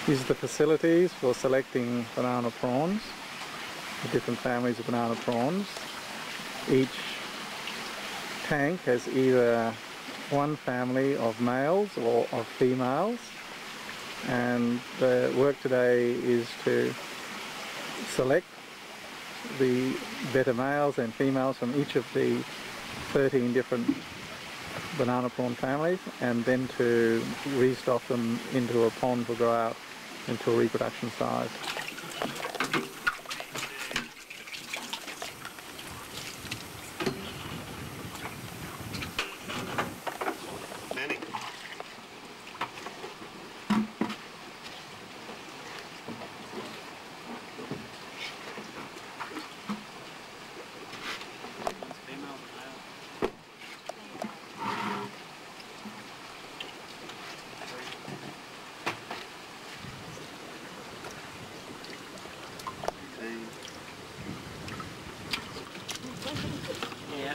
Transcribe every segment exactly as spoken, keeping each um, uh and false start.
These are the facilities for selecting banana prawns, the different families of banana prawns. Each tank has either one family of males or of females, and the work today is to select the better males and females from each of the thirteen different banana prawn families, and then to restock them into a pond to grow out into a reproduction size. Yeah.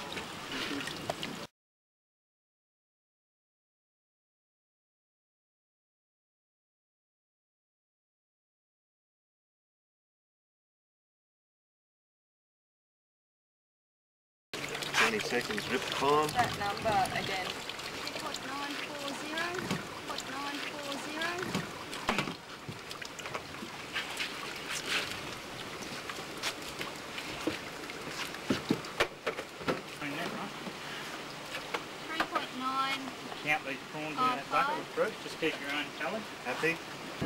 twenty seconds, rip the farm. That number again. Pot nine four zero. Pot nine four zero. Three point nine. Count these prawns in that bucket with fruit. Just keep your own tally. Happy?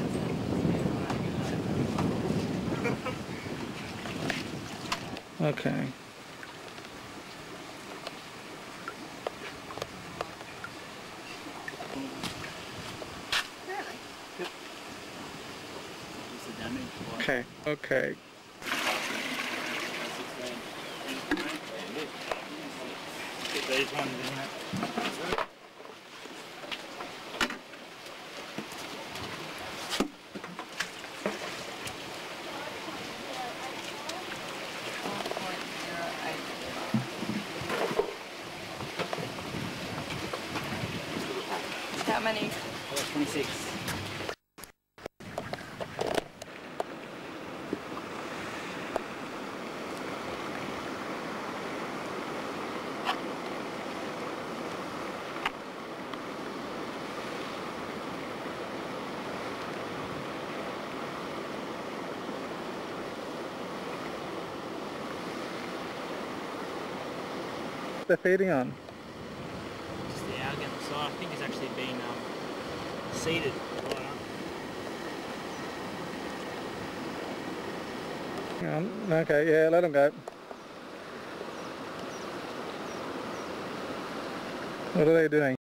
Okay. Okay, okay. Get these ones in there. How many? twenty-six. They're feeding on? Just the algae on the side. I think it's actually been um, seeded. Right Hang on. Okay, yeah, let them go. What are they doing?